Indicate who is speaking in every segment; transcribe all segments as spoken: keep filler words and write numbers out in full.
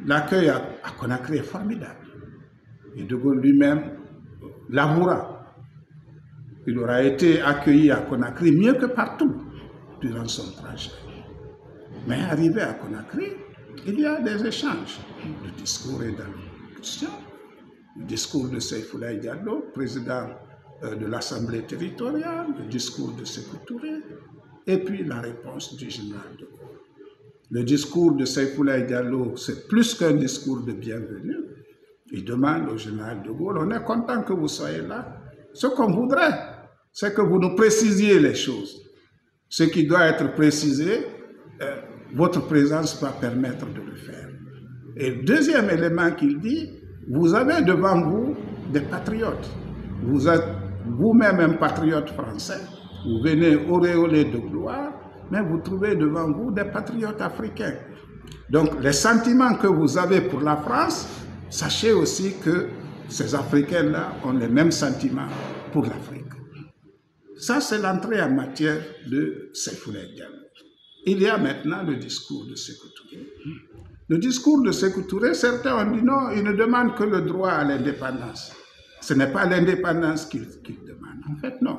Speaker 1: l'accueil à, à Conakry est formidable. Et De Gaulle lui-même l'avouera. Il aura été accueilli à Conakry mieux que partout durant son trajet. Mais arrivé à Conakry, il y a des échanges. Le discours est dans la question. Le discours de Seyfoulaye Diallo, président de l'Assemblée territoriale, le discours de Sékou Touré, et puis la réponse du général de Gaulle. Le discours de Seyfoulaye Diallo, c'est plus qu'un discours de bienvenue. Il demande au général de Gaulle, on est content que vous soyez là. Ce qu'on voudrait, c'est que vous nous précisiez les choses. Ce qui doit être précisé, euh, votre présence va permettre de le faire. Et le deuxième élément qu'il dit, vous avez devant vous des patriotes. Vous êtes vous-même un patriote français, vous venez auréolé de gloire, mais vous trouvez devant vous des patriotes africains. Donc les sentiments que vous avez pour la France, sachez aussi que ces Africains-là ont les mêmes sentiments pour l'Afrique. Ça, c'est l'entrée en matière de Seyfoulaye Diallo. Il y a maintenant le discours de Sékou Touré. Le discours de Sékou Touré, certains ont dit non, il ne demande que le droit à l'indépendance. Ce n'est pas l'indépendance qu'il qu'il demande. En fait, non.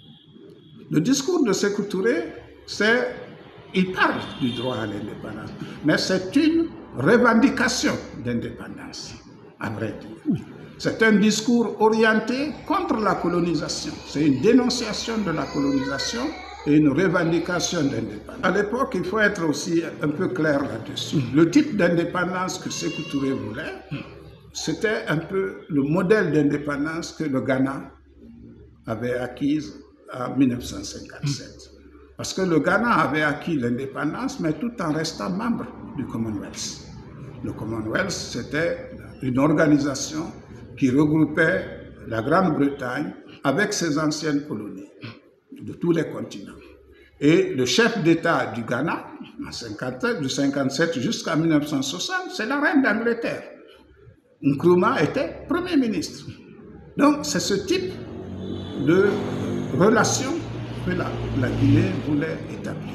Speaker 1: Le discours de Sékou Touré, c'est, il parle du droit à l'indépendance, mais c'est une revendication d'indépendance, à vrai dire. C'est un discours orienté contre la colonisation. C'est une dénonciation de la colonisation et une revendication d'indépendance. À l'époque, il faut être aussi un peu clair là-dessus. Le type d'indépendance que Sékou Touré voulait, c'était un peu le modèle d'indépendance que le Ghana avait acquise en mille neuf cent cinquante-sept. Parce que le Ghana avait acquis l'indépendance, mais tout en restant membre du Commonwealth. Le Commonwealth, c'était une organisation qui regroupait la Grande-Bretagne avec ses anciennes colonies de tous les continents. Et le chef d'État du Ghana, en cinquante-sept, de cinquante-sept jusqu'à mille neuf cent soixante, c'est la reine d'Angleterre. Nkrumah était Premier ministre. Donc c'est ce type de relation que la, la Guinée voulait établir.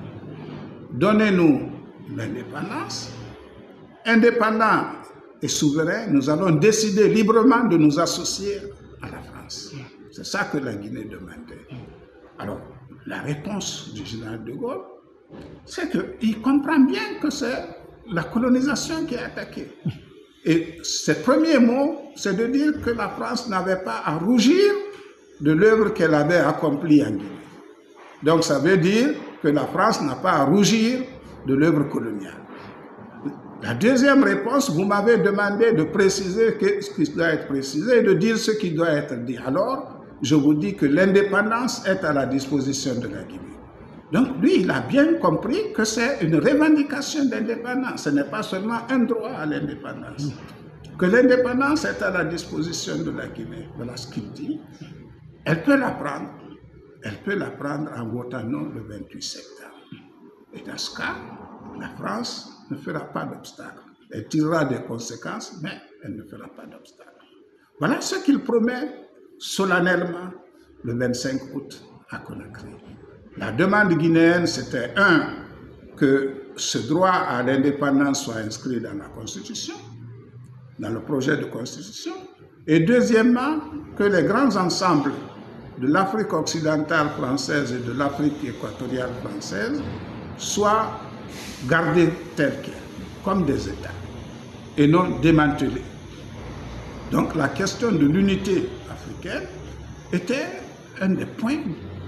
Speaker 1: Donnez-nous l'indépendance. Indépendant et souverain, nous allons décider librement de nous associer à la France. C'est ça que la Guinée demandait. Alors, la réponse du général de Gaulle, c'est qu'il comprend bien que c'est la colonisation qui est attaquée. Et ses premiers mots, c'est de dire que la France n'avait pas à rougir de l'œuvre qu'elle avait accomplie en Guinée. Donc ça veut dire que la France n'a pas à rougir de l'œuvre coloniale. La deuxième réponse, vous m'avez demandé de préciser ce qui doit être précisé et de dire ce qui doit être dit. Alors, je vous dis que l'indépendance est à la disposition de la Guinée. Donc lui, il a bien compris que c'est une revendication d'indépendance. Ce n'est pas seulement un droit à l'indépendance. Que l'indépendance est à la disposition de la Guinée. Voilà ce qu'il dit. Elle peut la prendre. Elle peut la prendre en votant non le vingt-huit septembre. Et dans ce cas, la France ne fera pas d'obstacle. Elle tirera des conséquences, mais elle ne fera pas d'obstacle. Voilà ce qu'il promet solennellement le vingt-cinq août à Conakry. La demande guinéenne, c'était un, que ce droit à l'indépendance soit inscrit dans la Constitution, dans le projet de Constitution, et deuxièmement, que les grands ensembles de l'Afrique occidentale française et de l'Afrique équatoriale française soient gardés tels quels, comme des États, et non démantelés. Donc la question de l'unité africaine était un des points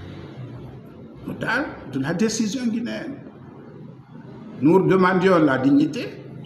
Speaker 1: nodaux de la décision guinéenne. Nous demandions la dignité,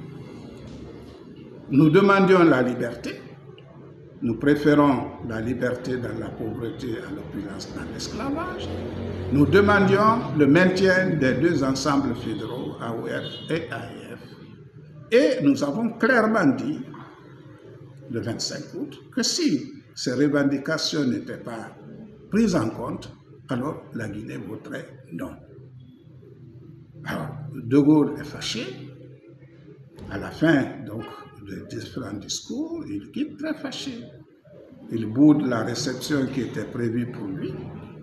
Speaker 1: nous demandions la liberté, nous préférons la liberté dans la pauvreté à l'opulence dans l'esclavage. Nous demandions le maintien des deux ensembles fédéraux, A O F et A E F. Et nous avons clairement dit, le vingt-cinq août, que si ces revendications n'étaient pas prises en compte, alors la Guinée voterait non. Alors, De Gaulle est fâché. À la fin, donc, de différents discours, il quitte très fâché. Il boude la réception qui était prévue pour lui.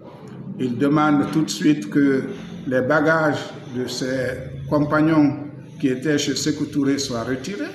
Speaker 1: Il demande tout de suite que les bagages de ses compagnons qui était chez Sékou Touré soit retiré.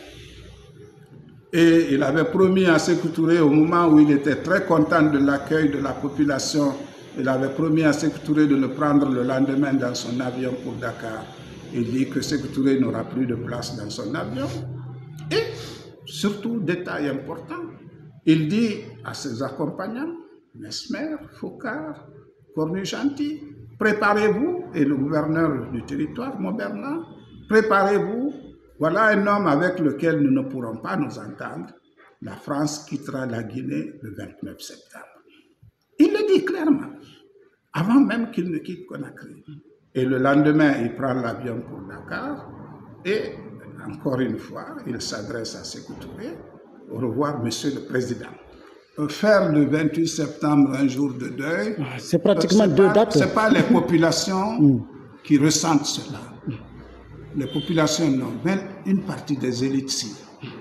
Speaker 1: Et il avait promis à Sékou Touré, au moment où il était très content de l'accueil de la population, il avait promis à Sékou Touré de le prendre le lendemain dans son avion pour Dakar. Il dit que Sékou Touré n'aura plus de place dans son avion. Et surtout, détail important, il dit à ses accompagnants, Mesmer, Foucard, Cornu-Gentil, préparez-vous, et le gouverneur du territoire, Mauberna, préparez-vous, voilà un homme avec lequel nous ne pourrons pas nous entendre. La France quittera la Guinée le vingt-neuf septembre. Il le dit clairement, avant même qu'il ne quitte Conakry. Et le lendemain, il prend l'avion pour Dakar, et encore une fois, il s'adresse à Sékou Touré, au revoir, Monsieur le Président. Faire le vingt-huit septembre un jour de deuil,
Speaker 2: c'est pratiquement deux
Speaker 1: pas,
Speaker 2: dates.
Speaker 1: Ce n'est pas les populations mm. qui ressentent cela. Mm. Les populations non, mais une partie des élites si.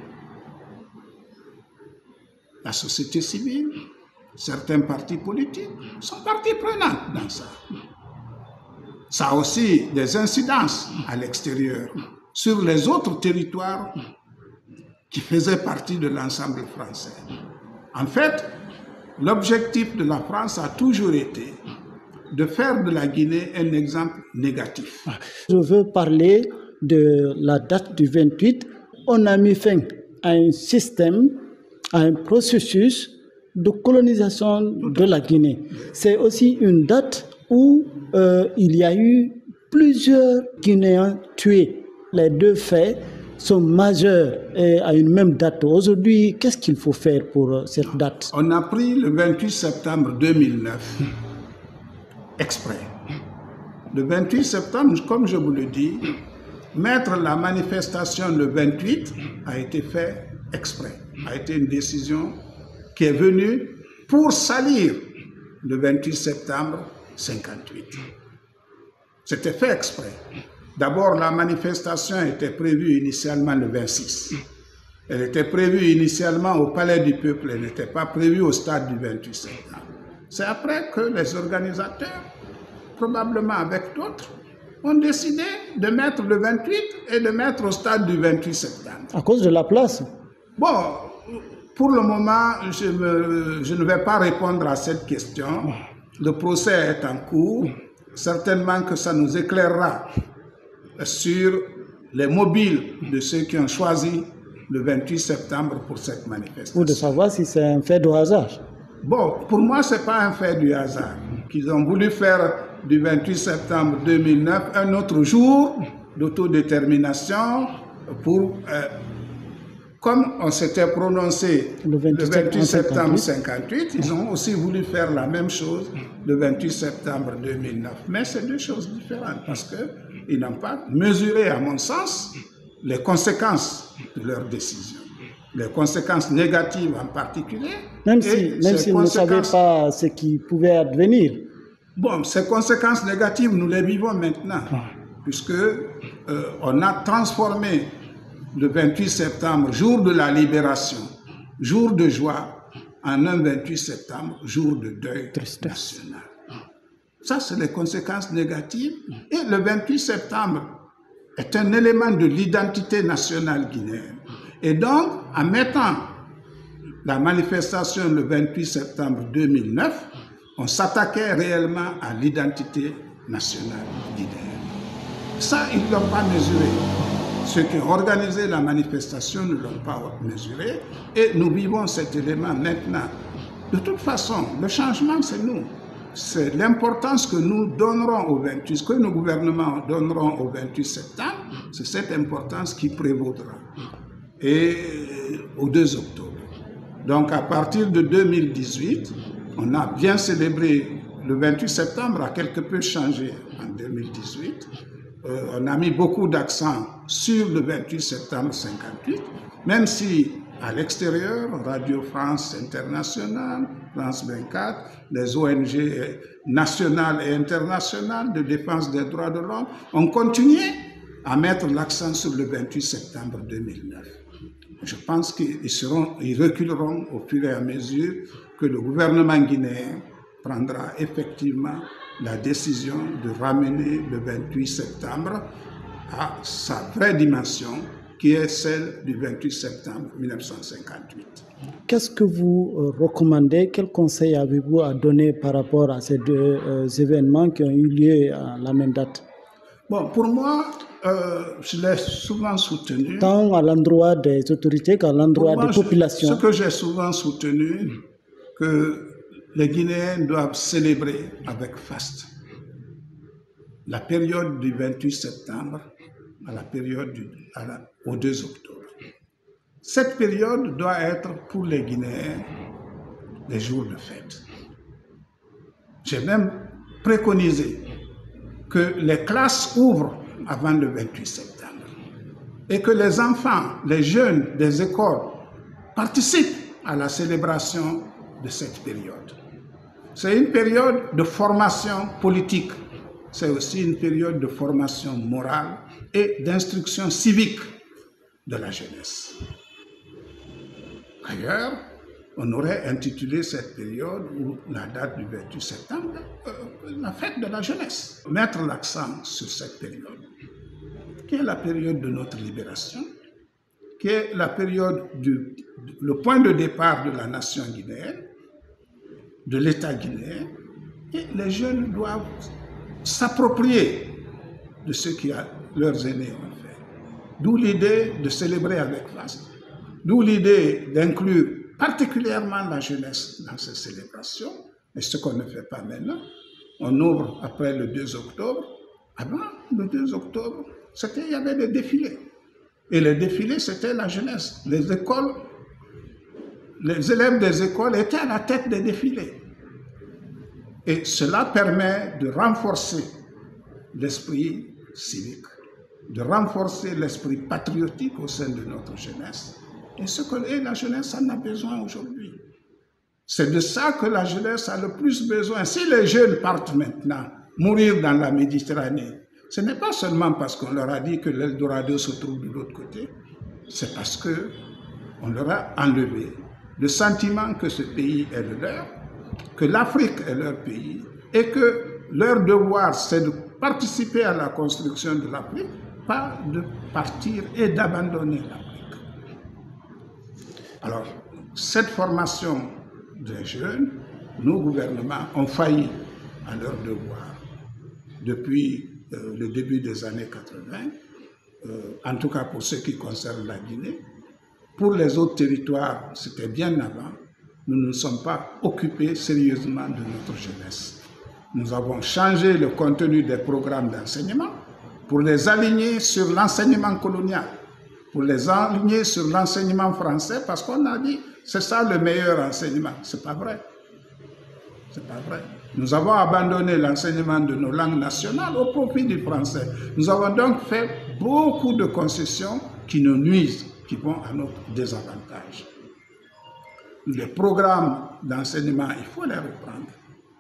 Speaker 1: La société civile, certains partis politiques sont partie prenante dans ça. Ça a aussi des incidences à l'extérieur sur les autres territoires qui faisaient partie de l'ensemble français. En fait, l'objectif de la France a toujours été de faire de la Guinée un exemple négatif.
Speaker 2: Je veux parler de la date du vingt-huit. On a mis fin à un système, à un processus de colonisation de la Guinée. C'est aussi une date où euh, il y a eu plusieurs Guinéens tués. Les deux faits sont majeurs et à une même date. Aujourd'hui, qu'est-ce qu'il faut faire pour cette date?
Speaker 1: On a pris le vingt-huit septembre deux mille neuf exprès. Le vingt-huit septembre, comme je vous le dis, mettre la manifestation le vingt-huit a été fait exprès, a été une décision qui est venue pour salir le vingt-huit septembre cinquante-huit. C'était fait exprès. D'abord, la manifestation était prévue initialement le vingt-six. Elle était prévue initialement au Palais du Peuple, elle n'était pas prévue au stade du vingt-huit septembre. C'est après que les organisateurs, probablement avec d'autres, ont décidé de mettre le vingt-huit et de mettre au stade du vingt-huit septembre.
Speaker 2: À cause de la place?
Speaker 1: Bon, pour le moment, je, me, je ne vais pas répondre à cette question. Le procès est en cours. Certainement que ça nous éclairera sur les mobiles de ceux qui ont choisi le vingt-huit septembre pour cette manifestation.
Speaker 2: Ou de savoir si c'est un fait de hasard.
Speaker 1: Bon, pour moi, ce n'est pas un fait du hasard. Qu'ils ont voulu faire du vingt-huit septembre deux mille neuf un autre jour d'autodétermination pour... Euh, comme on s'était prononcé le vingt-huit septembre cinquante-huit, ils ont aussi voulu faire la même chose le vingt-huit septembre deux mille neuf. Mais c'est deux choses différentes parce qu'ils n'ont pas mesuré, à mon sens, les conséquences de leur décision. Les conséquences négatives en particulier.
Speaker 2: Même si, même si conséquences... ne savaient pas ce qui pouvait advenir.
Speaker 1: Bon, ces conséquences négatives, nous les vivons maintenant, ah. puisque euh, on a transformé le vingt-huit septembre, jour de la libération, jour de joie, en un vingt-huit septembre, jour de deuil national. Ça, c'est les conséquences négatives. Et le vingt-huit septembre est un élément de l'identité nationale guinéenne. Et donc, en mettant la manifestation le vingt-huit septembre deux mille neuf, on s'attaquait réellement à l'identité nationale guinéenne. Ça, ils ne l'ont pas mesuré. Ceux qui ont organisé la manifestation ne l'ont pas mesuré et nous vivons cet élément maintenant. De toute façon, le changement, c'est nous. C'est l'importance que nous donnerons au vingt-huit, que nos gouvernements donneront au vingt-huit septembre, c'est cette importance qui prévaudra. Et au deux octobre. Donc à partir de deux mille dix-huit, on a bien célébré le vingt-huit septembre, a quelque peu changé en deux mille dix-huit. Euh, on a mis beaucoup d'accent sur le vingt-huit septembre cinquante-huit, même si à l'extérieur, Radio France Internationale, France vingt-quatre, les O N G nationales et internationales de défense des droits de l'homme ont continué à mettre l'accent sur le vingt-huit septembre deux mille neuf. Je pense qu'ils seront, ils reculeront au fur et à mesure que le gouvernement guinéen prendra effectivement la décision de ramener le vingt-huit septembre à sa vraie dimension, qui est celle du vingt-huit septembre mille neuf cent cinquante-huit.
Speaker 2: Qu'est-ce que vous euh, recommandez, quel conseil avez-vous à donner par rapport à ces deux euh, événements qui ont eu lieu à la même date?
Speaker 1: Bon, pour moi, euh, je l'ai souvent soutenu.
Speaker 2: Tant à l'endroit des autorités qu'à l'endroit des
Speaker 1: je,
Speaker 2: populations.
Speaker 1: Ce que j'ai souvent soutenu, que les Guinéens doivent célébrer avec faste la période du vingt-huit septembre à la période du, à la, au deux octobre. Cette période doit être pour les Guinéens des jours de fête. J'ai même préconisé que les classes ouvrent avant le vingt-huit septembre et que les enfants, les jeunes des écoles participent à la célébration de cette période. C'est une période de formation politique, c'est aussi une période de formation morale et d'instruction civique de la jeunesse. D'ailleurs, on aurait intitulé cette période, ou la date du vingt-huit septembre, euh, la fête de la jeunesse. Mettre l'accent sur cette période, qui est la période de notre libération, qui est la période du le point de départ de la nation guinéenne, de l'État guinéen, et les jeunes doivent s'approprier de ce que leurs aînés ont fait. D'où l'idée de célébrer avec faste. D'où l'idée d'inclure particulièrement la jeunesse dans ces célébrations, et ce qu'on ne fait pas maintenant. On ouvre après le deux octobre. Avant le deux octobre, c'était, il y avait des défilés. Et les défilés, c'était la jeunesse. Les écoles, les élèves des écoles étaient à la tête des défilés. Et cela permet de renforcer l'esprit civique, de renforcer l'esprit patriotique au sein de notre jeunesse. Et ce que et la jeunesse en a besoin aujourd'hui. C'est de ça que la jeunesse a le plus besoin. Si les jeunes partent maintenant mourir dans la Méditerranée, ce n'est pas seulement parce qu'on leur a dit que l'Eldorado se trouve de l'autre côté, c'est parce qu'on leur a enlevé le sentiment que ce pays est le leur, que l'Afrique est leur pays, et que leur devoir, c'est de participer à la construction de l'Afrique, pas de partir et d'abandonner l'Afrique. Alors, cette formation des jeunes, nos gouvernements ont failli à leur devoir depuis euh, le début des années quatre-vingt, euh, en tout cas pour ce qui concerne la Guinée. Pour les autres territoires, c'était bien avant. Nous ne nous sommes pas occupés sérieusement de notre jeunesse. Nous avons changé le contenu des programmes d'enseignement pour les aligner sur l'enseignement colonial, pour les aligner sur l'enseignement français, parce qu'on a dit c'est ça le meilleur enseignement. C'est pas vrai. C'est pas vrai. Nous avons abandonné l'enseignement de nos langues nationales au profit du français. Nous avons donc fait beaucoup de concessions qui nous nuisent, qui vont à notre désavantage. Les programmes d'enseignement, il faut les reprendre.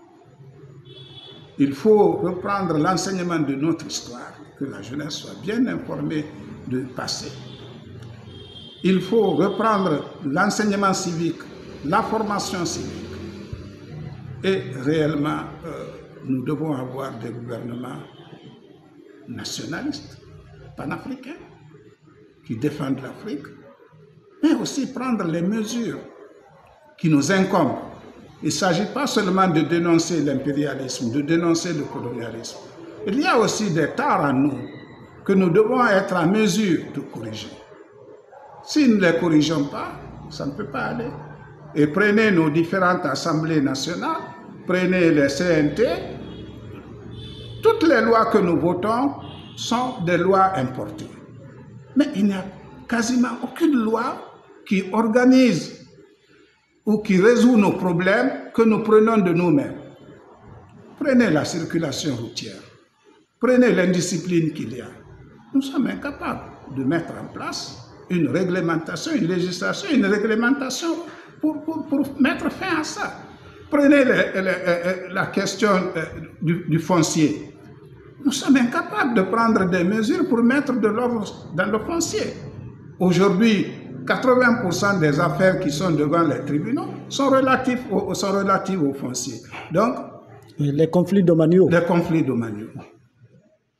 Speaker 1: Il faut reprendre l'enseignement de notre histoire, que la jeunesse soit bien informée du passé. Il faut reprendre l'enseignement civique, la formation civique. Et réellement, euh, nous devons avoir des gouvernements nationalistes, panafricains, qui défendent l'Afrique, mais aussi prendre les mesures qui nous incombent. Il ne s'agit pas seulement de dénoncer l'impérialisme, de dénoncer le colonialisme. Il y a aussi des torts en nous que nous devons être en mesure de corriger. Si nous ne les corrigeons pas, ça ne peut pas aller. Et prenez nos différentes assemblées nationales, prenez les C N T, toutes les lois que nous votons sont des lois importées. Mais il n'y a quasiment aucune loi qui organise ou qui résout nos problèmes que nous prenons de nous-mêmes. Prenez la circulation routière, prenez l'indiscipline qu'il y a. Nous sommes incapables de mettre en place une réglementation, une législation, une réglementation pour, pour, pour mettre fin à ça. Prenez les, les, la question du, du foncier. Nous sommes incapables de prendre des mesures pour mettre de l'ordre dans le foncier. Aujourd'hui, quatre-vingts pour cent des affaires qui sont devant les tribunaux sont relatives au, sont relatives au foncier. Donc,
Speaker 2: les conflits domaniaux.
Speaker 1: Les conflits domaniaux.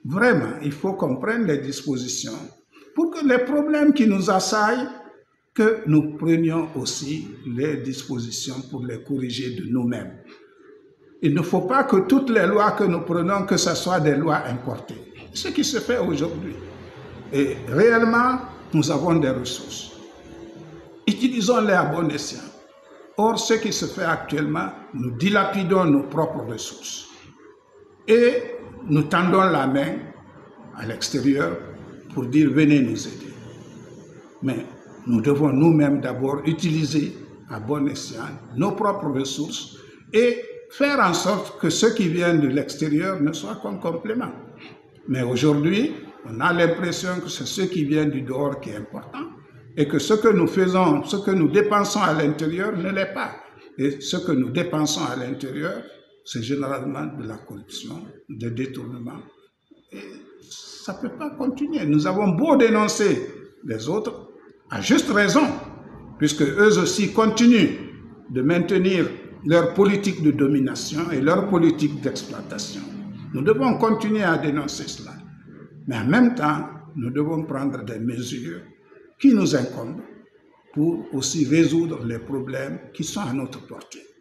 Speaker 1: vraiment, il faut qu'on prenne des dispositions pour que les problèmes qui nous assaillent, que nous prenions aussi les dispositions pour les corriger de nous-mêmes. Il ne faut pas que toutes les lois que nous prenons, que ce soit des lois importées. Ce qui se fait aujourd'hui. Et réellement, nous avons des ressources. Utilisons-les à bon escient. Or, ce qui se fait actuellement, nous dilapidons nos propres ressources. Et nous tendons la main à l'extérieur pour dire « venez nous aider ». Mais nous devons nous-mêmes d'abord utiliser à bon escient nos propres ressources et faire en sorte que ce qui vient de l'extérieur ne soit qu'un complément. Mais aujourd'hui, on a l'impression que c'est ce qui vient du dehors qui est important et que ce que nous faisons, ce que nous dépensons à l'intérieur ne l'est pas. Et ce que nous dépensons à l'intérieur, c'est généralement de la corruption, des détournements. Et ça ne peut pas continuer. Nous avons beau dénoncer les autres, à juste raison, puisque eux aussi continuent de maintenir leur politique de domination et leur politique d'exploitation. Nous devons continuer à dénoncer cela. Mais en même temps, nous devons prendre des mesures qui nous incombent pour aussi résoudre les problèmes qui sont à notre portée.